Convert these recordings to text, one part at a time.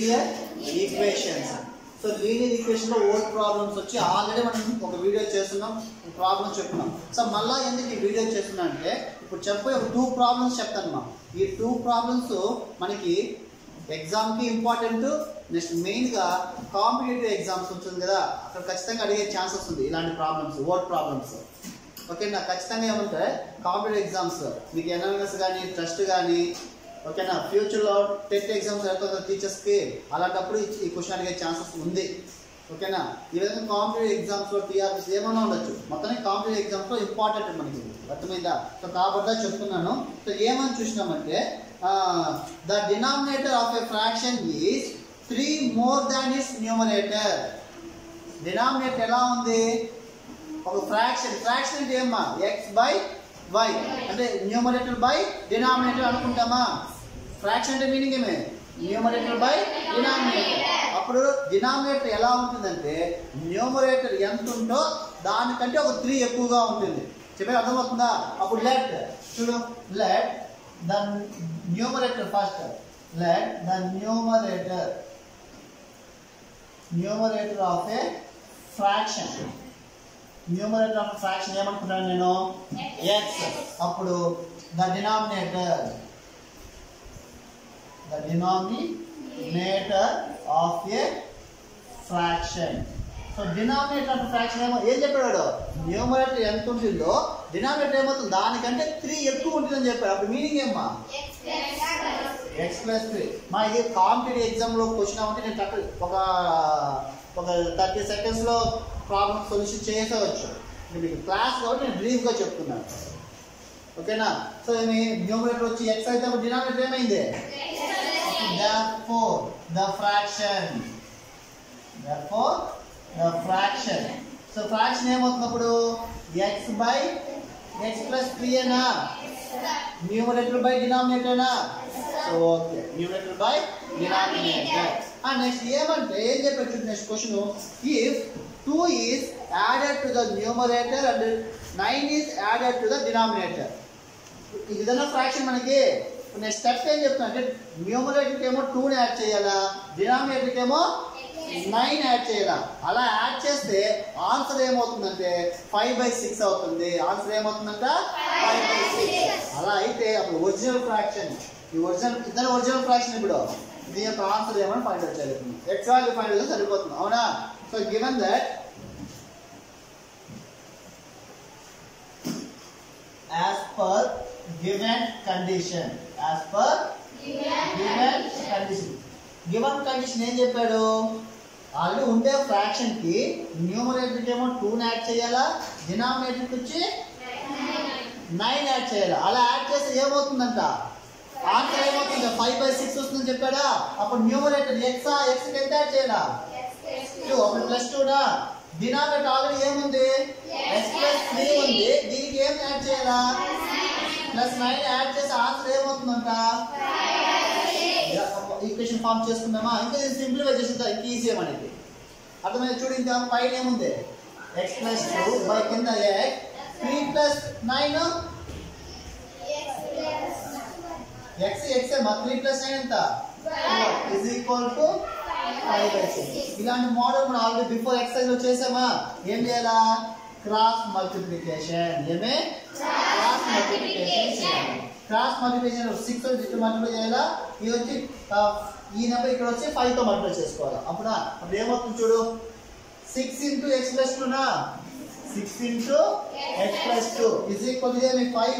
Linear equations. So linear equation లో old problems వచ్చి already మనం ఒక వీడియో చేస్తున్నాం, ప్రాబ్లమ్స్ చెప్తున్నాం. సో మళ్ళీ ఎందుకు ఈ వీడియో చేస్తున్నా అంటే ఇప్పుడు చెప్పే ఒక 2 ప్రాబ్లమ్స్ చెప్తాను మా. ఈ 2 ప్రాబ్లమ్స్ మనకి ఎగ్జామ్కి ఇంపార్టెంట్, నెక్స్ట్ మెయిన్గా కాంపిటేటివ్ ఎగ్జామ్స్ ఉంటుంది కదా, అక్కడ ఖచ్చితంగా అడిగే ఛాన్సెస్ ఉంది ఇలాంటి ప్రాబ్లమ్స్, వర్డ్ ప్రాబ్లమ్స్. ఓకేనా, ఖచ్చితంగా ఏమంటే కాంపిటేటివ్ ఎగ్జామ్స్ మీకు ఎన్ఎంఎస్ కానీ ట్రస్ట్ కానీ, ఓకేనా, ఫ్యూచర్లో టెట్ ఎగ్జామ్స్ అవుతుంది టీచర్స్కి, అలాంటప్పుడు ఈ క్వశ్చన్ అడిగే ఛాన్సెస్ ఉంది. ఓకేనా, ఈ విధంగా కాంపిటేటివ్ ఎగ్జామ్స్లో టీఆర్పీస్ ఏమైనా ఉండొచ్చు, మొత్తానికి కాంపిటేటివ్ ఎగ్జామ్స్లో ఇంపార్టెంట్ మనకి, అర్థమైందా? సో కాబట్టి చెప్తున్నాను. సో ఏమని చూసినామంటే the denominator of a fraction is 3 more than its numerator. Denominator ఎలా ఉంది? ఒక ఫ్రాక్షన్ అంటే ఏమ్మా? x by y అంటే న్యూమరేటర్ బై డినామినేటర్ అనుకుంటామా? ఫ్రాక్షన్ అంటే మీనింగ్ ఏమే? Numerator by denominator. అప్పుడు డినామినేటర్ ఎలా ఉంటుందంటే న్యూమరేటర్ ఎంత ఉందో దానికంటే ఒక 3 ఎక్కువగా ఉంటుంది. చెప్పేది అర్థమవుతుందా? అప్పుడు లెట్ చూడు, let the numerator first, let the numerator of a fraction, numerator of a fraction ఏమనుకున్నాను నేను? x. అప్పుడు the denominator of a fraction. So denominator of fraction ఏం చెప్పాడు? న్యూమరేటర్ ఎంత ఉంటుందో డినామినేటర్ ఏమవుతుంది దానికంటే 3 ఎక్కువ ఉంటుందని చెప్పాడు. అప్పుడు మీనింగ్ ఏమ్మా? x+3. మా ఇది కాంపిటేటివ్ ఎగ్జామ్లో క్వశ్చన్ అంటే నేను ఒక 30 సెకండ్స్లో ప్రాబ్లమ్ సొల్యూషన్ చేసేవచ్చు. మీకు క్లాస్ కాబట్టి నేను బ్రీఫ్గా చెప్తున్నాను. ఓకేనా, సో న్యూమరేటర్ వచ్చి x అయితే అప్పుడు డినామినేటర్ ఏమైంది? Therefore the fraction. So fraction ఏమవుతున్నప్పుడు x by x+3 ఏనా? న్యూమరేటర్ బై డినామినేటర్నా? So okay, numerator by denominator. Next ఏమంటే ఏం చెప్పచ్చు next question, if 2 is added to the numerator and 9 is added to the denominator. ఇదన్నా fraction మనకి. Next step ఏం చెప్తున్నా అంటే న్యూమరేటర్కి ఏమో 2ని యాడ్ చేయాలా, డినామినేటర్కి ఏమో 9 యాడ్ చేయాలా. అలా యాడ్ చేస్తే ఆన్సర్ ఏమవుతుందంటే 5/6 అవుతుంది. ఆన్సర్ ఏమవుతుందంట 5/6. అలా అయితే అప్పుడు ఒరిజినల్ ఫ్రాక్షన్, ఈ ఒరిజినల్ ఫ్రాక్షన్ ఇప్పుడు దీని యొక్క ఆన్సర్ ఏమని ఫైండ్ అవుట్ చేయాలి. x వాల్యూ ఫైండ్ అవుట్ సరిపోతుంది, అవునా? So given that as per given condition, given condition ఏం చెప్పాడు? ఆల్రెడీ ఉండే ఫ్రాక్షన్ కి న్యూమరేటర్కి ఏమో 2ని యాడ్ చేయాలా, డినామినేటర్కి వచ్చి 9 యాడ్ చేయాలా. అలా యాడ్ చేస్తే ఏమవుతుందంట ఆన్సర్ ఏమవుతుంది? 5/6 వస్తుందని చెప్పాడా? అప్పుడు న్యూమరేటర్ x కి ఎంత యాడ్ చేయాలా? 2. అప్పుడు +2నా? డినామినేటర్ ఆల్రెడీ ఏముంది? x+3 ఉంది. దీనికి ఏం యాడ్ చేయాలా? +9 యాడ్ చేసి ఆన్సర్ ఏమవుతుందంట? ఈక్వేషన్ ఫామ్ చేసుకుందామా? ఇంకా సింప్లిఫై చేసేద్దాం, ఇంకా ఈజీ అనేది అర్థమైంది. చూడు, ఇంకా పైన ఏముంది? x+2 బై కింద x 3 + 9 x మా 3 + 9 ఎంత? is equal to 5/6. ఇలాంటి మోడల్ మనం ఆల్రెడీ బిఫోర్ ఎక్సర్సైజ్ లో చేసామా? ఏం చేయాలా? Cross multiplication. ఏమే? క్రాస్ మల్టిప్లికేషన్ చేయాలి. క్రాస్ మల్టిప్లికేషన్ 6 తో మల్టిప్లై చేయాలా, ఇది వచ్చి ఈ నెంబర్ ఇక్కడ వచ్చి 5 తో మల్టిప్లై చేసుకోవాలా. అప్పుడు ఏమవుతుంది చూడు, 6 × x+2 నా? 6 × x+2 is equal to 5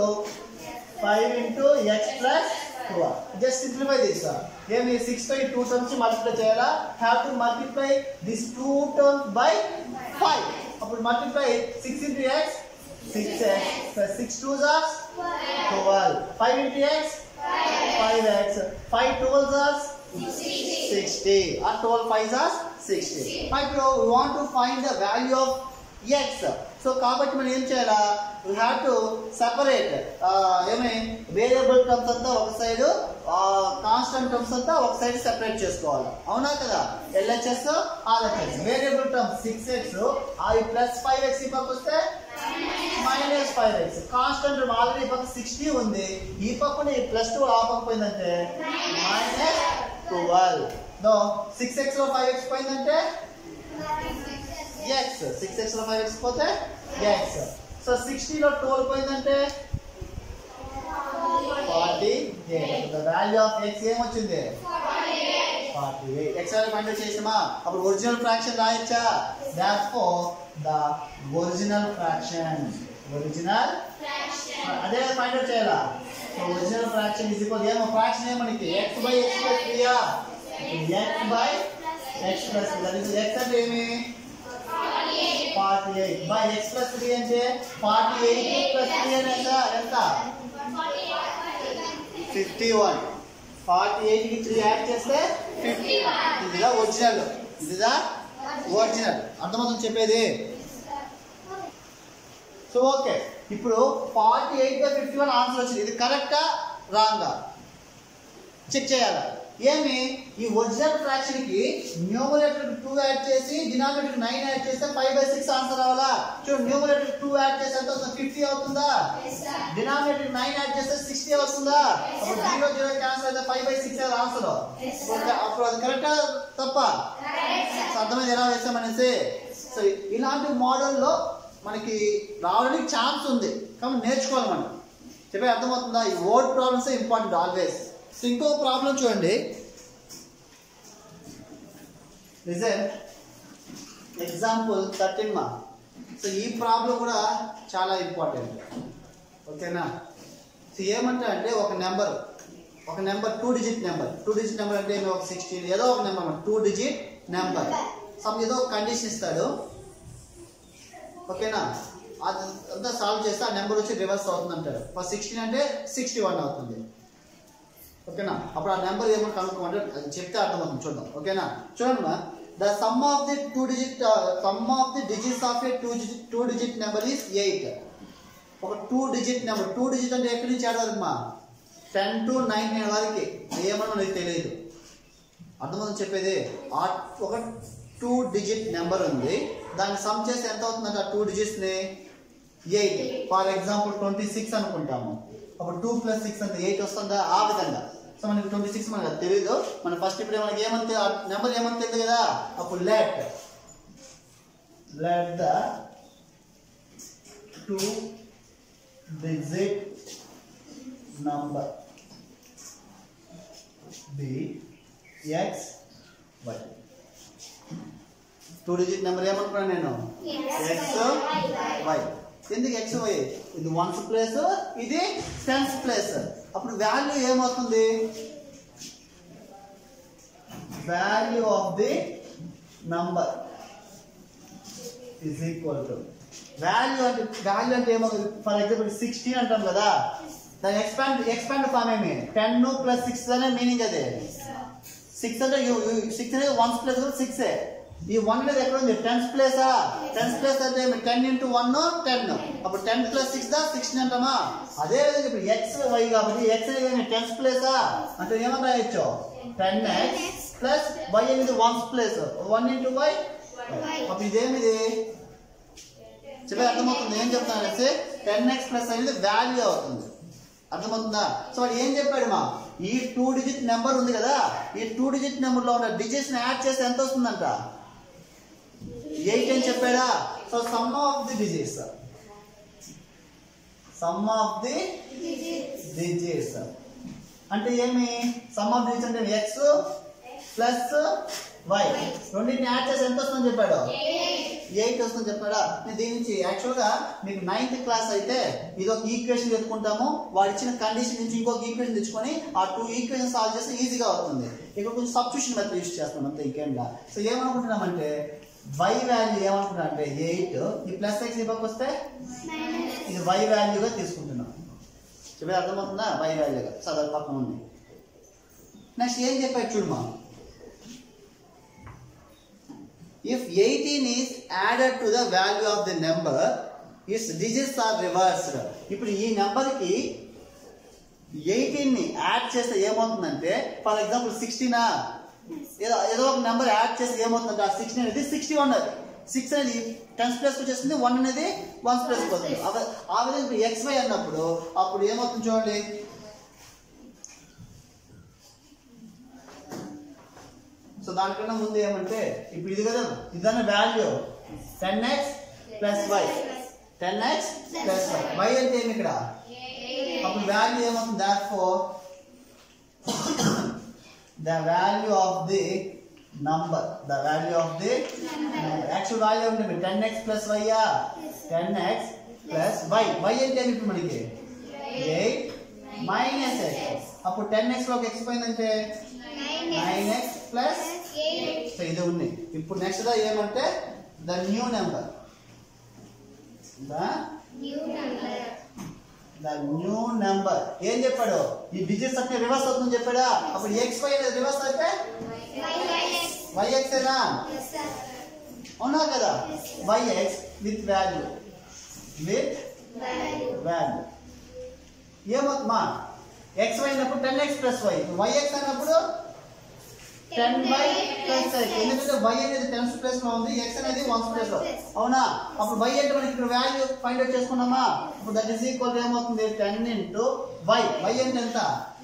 × x+2. Just simplify this. ఏమి 6 తో 2 టర్మ్స్ మల్టిప్లై చేయాలా, have to multiply this 2 terms by 5. అప్పుడు multiply 6 × x 6x plus 6 2s are 12. 5 × x 5x. 5 12s are 60. Or 12 5s are 60. Now we want to find the value of x. So కాబట్టి మనం ఏం చేయాలా? We have to separate variable terms అంతా ఒక side, constant terms అంతా ఒక side separate చేసుకోవాలి, అవునా కదా? LHS RHS. Variable terms 6x అవి +5x ఈ పక్క వస్తే -5x. కాన్స్టెంట్ ఆల్రెడీ ఈ పక్క 60 ఉంది, ఈ పక్కన +2 ఆ పక్క పోయిందంటే -12. నో 6x లో 5x పోయిందంటే x 6x లో 5x పోతే x సో 60 లో 12 పోయిందంటే 48 the value of x ఏమొచ్చింది 48 x వాల్యూ ఫైండ్ అవుట్ చేసామా అప్పుడు ఒరిజినల్ ఫ్రాక్షన్ రాయొచ్చా therefore the original fraction అదే ఫైండ్ అవుట్ చేయాలా so original fraction is equal ఏమో ఫ్రాక్షన్ ఏ మనకి x by x plus 3 ఆ x by x plus 3 that is x అంటే ఏమి 48 by x plus 3 అంటే 48 plus 3 అంటే ఎంత 51 48 కి 3 యాడ్ చేస్తే 51 ఇదిదా ఒరిజినల్ అర్థమవుతుంది చెప్పేది సో ఓకే ఇప్పుడు 48 by 51 ఆన్సర్ వచ్చింది ఇది కరెక్టా రాంగా చెక్ చేయాలా ఏమి ఈ ఒరిజినల్ ఫ్రాక్షన్ కి న్యూమరేటర్ 2 యాడ్ చేసి డినామినేటర్ 9 యాడ్ చేస్తే 5/6 ఆన్సర్ రావాలా చూడు న్యూమరేటర్ 2 యాడ్ చేస్తే ఎంత వస్తుంది 50 అవుతుందా డినామినేటర్ 9 యాడ్ చేస్తే 60 అవుతుందా అప్పుడు 0 0 క్యాన్సిల్ అయితే 5/6 ఆన్సర్ అప్పుడు అది కరెక్టా తప్ప అర్థమైంది ఎలా వేసామనేసి సో ఇలాంటి మోడల్లో మనకి రావడానికి ఛాన్స్ ఉంది కాబట్టి నేర్చుకోవాలి మనం చెప్పే అర్థమవుతుందా ఈ word problems important always so ఇంకో ప్రాబ్లం చూడండి ఎగ్జాంపుల్ 13 మా సో ఈ ప్రాబ్లం కూడా చాలా ఇంపార్టెంట్ ఓకేనా సో ఏమంటా అంటే ఒక నెంబర్ 2 డిజిట్ నెంబర్ అంటే ఒక 16 ఏదో ఒక నెంబర్ 2 డిజిట్ నెంబర్ సమ్ ఏదో ఒక కండిషన్ ఇస్తాడు ఓకేనా అదంతా సాల్వ్ చేస్తే ఆ నెంబర్ వచ్చి రివర్స్ అవుతుంది అంటాడు ఫస్ట్ 16 అంటే 61 అవుతుంది ఓకేనా అప్పుడు ఆ నెంబర్ ఏమో కనుక్కోమంటే అది చెప్తే అర్థమవుతుంది చూద్దాం ఓకేనా చూడండి మా the sum of the digits of a two digit number is 8 ఒక 2 డిజిట్ నెంబర్ 2 డిజిట్ అంటే ఎక్కడి నుంచి ఆడవరకు మా 10 to 9 వరకు ఏమో మనకి తెలియదు అర్థమవుతుంది చెప్పేది ఒక 2 డిజిట్ నెంబర్ ఉంది దాన్ని సమ్ చేస్తే ఎంత అవుతుందంటే ఆ 2 డిజిట్స్ ని 8 ఫర్ ఎగ్జాంపుల్ 26 అనుకుంటాము అప్పుడు 2 + 6 అంటే 8 వస్తుందా ఆ విధంగా సో మనకి 26 మనకు తెలియదు మన ఫస్ట్ ఇప్పుడు మనకి ఏమంటే నెంబర్ ఏమంటే తెలియదు కదా అప్పుడు let the 2 digit number be x y 2 digit number ఏమనుకున్నాను నేను x y ఎందుకు x y ఇది 1's ప్లేస్ ఇది 10's ప్లేస్ అప్పుడు వాల్యూ ఏమవుతుంది value of the number is equal to value అంటే ఏమవుతుంది ఫర్ ఎగ్జాంపుల్ 16 అంటాం కదా దాని ఎక్స్పాండ్ ఫామ్ ఏమి 10 + 6 అనే మీనింగ్ అదే 6 అంటే 6 అనేది 1's ప్లేస్ 6 ఈ 1 అనేది ఎక్కడ ఉంది 10's ప్లేస్ అంటే 10 × 1 10 అప్పుడు 10 + 6 దా 16 అంటామా అదే విధంగా ఇప్పుడు x y కాబట్టి x అనేది 10's ప్లేస్ అంటే ఏమని రాయొచ్చు 10x + y అనేది 1's ప్లేస్ 1 × y అప్పుడు ఇదేమిది చెప్పే అర్థమవుతుంది ఏం చెప్తానంటే 10x + అనేది వాల్యూ అవుతుంది అర్థమవుతుందా సో వాడు ఏం చెప్పాడు మా ఈ 2 డిజిట్ నెంబర్ ఉంది కదా ఈ 2 డిజిట్ నెంబర్ లో ఉన్న డిజిట్స్ ని యాడ్ చేస్తే ఎంత వస్తుందంట 8 అని చెప్పాడా so sum of the digits అంటే ఏమి సమ్ ఆఫ్ డిజిట్స్ అంటే x + y రెండింటిని యాడ్ చేస్తే ఎంత వస్తుందని చెప్పాడు 8 వస్తుందని చెప్పాడా నేను దీని నుంచి యాక్చువల్గా మీకు 9th క్లాస్ అయితే ఇది ఒక ఈక్వేషన్ ఎత్తుకుంటాము వాడు ఇచ్చిన కండిషన్ నుంచి ఇంకొక ఈక్వేషన్ తెచ్చుకొని ఆ 2 ఈక్వేషన్ సాల్వ్ చేస్తే ఈజీగా అవుతుంది ఇక్కడ కొంచెం సబ్స్టిట్యూషన్ మెథడ్ యూజ్ చేస్తాం అంతే ఇంకేంగా సో ఏమనుకుంటున్నామంటే y వాల్యూ ఏమనుకుంటున్నా అంటే 8 ఈ ప్లస్ x ఇవ్వకు వస్తే ఇది y వాల్యూగా తీసుకుంటున్నాం చెప్పేది అర్థమవుతుందా y వాల్యూగా చదవ పక్కన ఉంది నెక్స్ట్ ఏం చెప్పాడు చూడమా if 18 is added to the value of the number its digits are reversed ఇప్పుడు ఈ నెంబర్ కి 18 ని యాడ్ చేస్తే ఏమవుతుందంటే ఫర్ ఎగ్జాంపుల్ 16 ఏదో ఒక నెంబర్ యాడ్ చేస్తే ఏమవుతుందంటే ఆ 16 అనేది 61 అది 6 అనేది 10's ప్లేస్ వచ్చేస్తుంది 1 అనేది 1's ప్లేస్ వస్తుంది ఆ విధంగా ఇప్పుడు xy అన్నప్పుడు అప్పుడు ఏమవుతుంది చూడండి సో దానికన్నా ముందు ఏమంటే ఇప్పుడు ఇది కదా ఇదన్న value 10x plus y 10x plus y అంటే ఏమి ఇక్కడ అప్పుడు వాల్యూ ఏమవుతుంది therefore the value of the number actual value ఉంటుంది 10x plus y 10x plus y అంటే ఏమి ఇప్పుడు మనకి 8 minus x అప్పుడు 10x లోకి x పోయిందంటే 9x plus 8 సో ఇది ఉంది ఇప్పుడు నెక్స్ట్ దా ఏమంటే the new number ఏం చెప్పాడు ఈ డిజిట్స్ అన్ని రివర్స్ అవుతుందని చెప్పాడా అప్పుడు x y అనేది రివర్స్ అయితే yx ఏనా అవునా కదా yx విత్ వాల్యూ ఏమవుతుందా xy అయినప్పుడు 10x ప్లస్ y yx అయినప్పుడు 10y ప్లస్ x ఎందుకంటే y అనేది 10's ప్లేస్ లో ఉంది x అనేది 1's ప్లేస్ లో అవునా అప్పుడు y అంటే మనకి ఇక్కడ వాల్యూ ఫైండ్ అవుట్ చేసుకున్నామా అప్పుడు దట్ ఈస్ ఈక్వల్ ఏమవుతుంది 10 into y అంటే ఎంత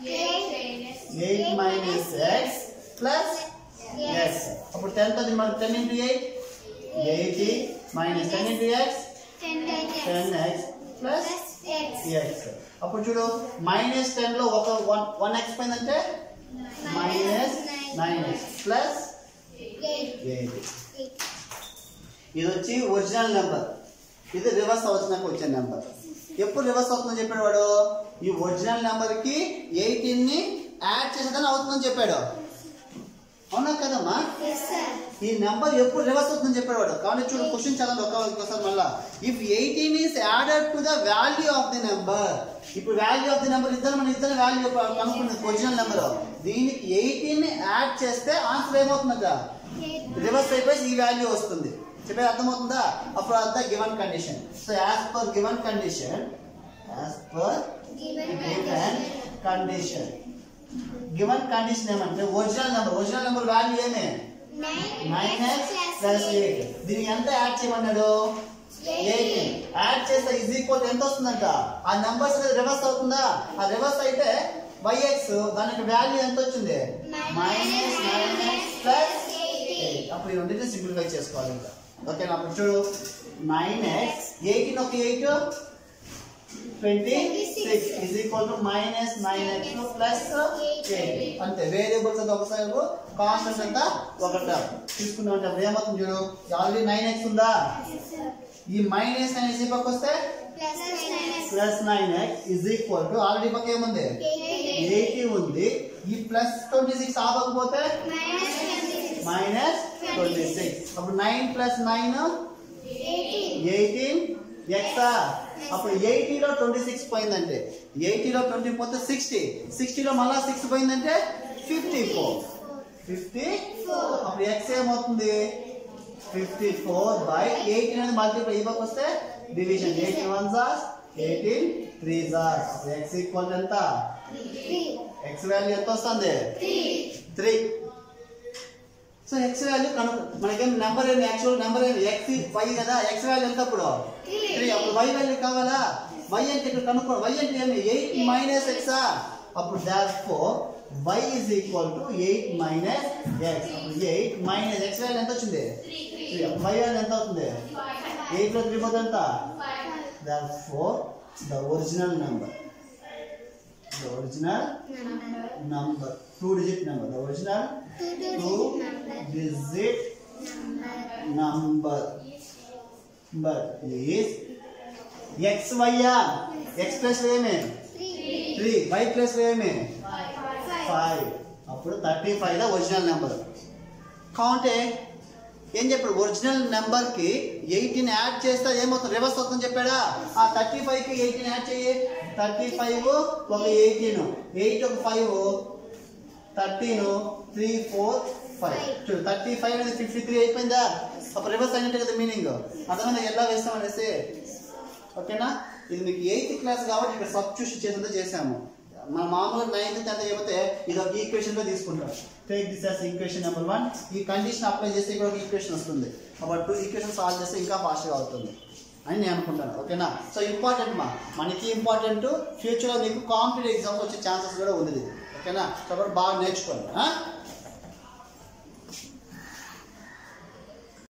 8 minus x plus x అప్పుడు 10 తో మనకి 10 into 8 80 minus 10 into x 10x plus x అప్పుడు చూడు minus 10 లో ఒక 1x పోయిందంటే minus 9x plus 8 ఇది వచ్చి ఒరిజినల్ నెంబర్ ఇది రివర్స్ అవుతున్నాక వచ్చే నెంబర్ ఎప్పుడు రివర్స్ అవుతుందని చెప్పాడు వాడు ఈ ఒరిజినల్ నెంబర్ కి 18 ని యాడ్ చేసేదని అవుతుందని చెప్పాడు అవునా కదమ్మా ఈ నెంబర్ ఎప్పుడు రివర్స్ అవుతుందని చెప్పాడు వాడు కానీ చూడు క్వశ్చన్ చదవండి ఒకసారి మళ్ళా if 18 is added to the value of the number ఇప్పుడు వాల్యూ ఆఫ్ ది నెంబర్ మన ఇద్దరు వాల్యూ కనుక్కున్నది ఒరిజినల్ నెంబర్ దీనికి 18 ని యాడ్ చేస్తే ఆన్సర్ ఏమవుతుందట రివర్స్ అయిపోయి ఈ వాల్యూ వస్తుంది చెప్పేది అర్థమవుతుందా అప్పుడు అంతా given condition so as per given condition ఏమంటే ఒరిజినల్ నెంబర్ వాల్యూ ఏమే 9x plus 8 దీనికి ఎంత యాడ్ చేయమన్నాడు 18 యాడ్ చేస్తే ఈజ్ ఈక్వల్ ఎంత వస్తుందంట ఆ నంబర్స్ అనేది రివర్స్ అవుతుందా ఆ రివర్స్ అయితే yx దానికి వాల్యూ ఎంత వచ్చింది -9x plus 8 అప్పుడు ఈ రెండింటిని సింప్లిఫై చేసుకోవాలి ఇంకా ఓకేనా అప్పుడు చూడు 9x 18 ఒక 8 26 is equal to minus 9x plus 8 అంతే వేరియబుల్స్ అంతా ఒకసారి కాన్స్టెంట్స్ అంతా ఒకట తీసుకున్నాం అంటే ఏమవుతుంది చూడు ఆల్రెడీ 9x ఉందా ఈ మైనస్ 9x ఈ పక్క వస్తే plus 9x is equal to ఆల్రెడీ పక్క ఏముంది 80 ఉంది ఈ ప్లస్ 26 ఆపకపోతే మైనస్ 26 అప్పుడు 9 ప్లస్ 9 18 x అప్పుడు 80 లో 26 పోయిందంటే 80 లో 20 పోతే 60 లో మళ్ళా 6 పోయిందంటే 54 అప్పుడు x ఏమవుతుంది 54 by 18 అనేది మల్టిప్లై ఇవ్వక వస్తే డివిజన్ 18 1s 18 3s అప్పుడు x ఈక్వల్ ఎంత 3 x వాల్యూ ఎంత వస్తుంది 3 సో x వాల్యూ మనకేం నెంబర్ ఏంటి యాక్చువల్ నెంబర్ ఏంటి x y కదా x వాల్యూ ఎంత అప్పుడు 3 అప్పుడు y వాల్యూ కావాలా y అంటే ఇక్కడ కనుక్కో y అంటే ఏమి 8 minus x అప్పుడు therefore y is equal to 8 minus x అప్పుడు 8 minus x వాల్యూ ఎంత వచ్చింది 3 y వాల్యూ ఎంత అవుతుంది 8 లో 3 పోతే ఎంత therefore the original number two digit number the original two digit number is xy x plus y 3 y plus y 5 అప్పుడు 35 the original number కావుంటే ఏం చెప్పాడు ఒరిజినల్ నెంబర్ కి 18 యాడ్ చేస్తే ఏమవుతుంది రివర్స్ అవుతుందని చెప్పాడా ఆ 35 కి 18 యాడ్ చేయి 35 ఒక 18 8 ఒక 5 13 3 4 5 35 అనేది 53 అయిపోయిందా అప్పుడు రివర్స్ అయినట్టు కదా మీనింగ్ అర్థమైందా ఎలా వేస్తాం అనేసి ఓకేనా ఇది మీకు 8th క్లాస్ కాబట్టి ఇక్కడ సబ్స్టిట్యూషన్ చేసేంత చేసాము మన మామూలుగా 9th 10th అయిపోతే ఇది ఒక ఈక్వేషన్ లో తీసుకుంటాం take this as equation number 1 ఈ కండిషన్ అప్లై చేస్తే ఇక్కడ ఒక ఈక్వేషన్ వస్తుంది కాబట్టి 2 ఈక్వేషన్ సాల్వ్ చేస్తే ఇంకా ఫాస్ట్గా అవుతుంది అని నేను అనుకుంటాను ఓకేనా సో ఇంపార్టెంట్ మనకి ఇంపార్టెంట్ ఫ్యూచర్లో మీకు కాంపిటేటివ్ ఎగ్జామ్స్ వచ్చే ఛాన్సెస్ కూడా ఉంది ఓకేనా కాబట్టి బాగా నేర్చుకోండి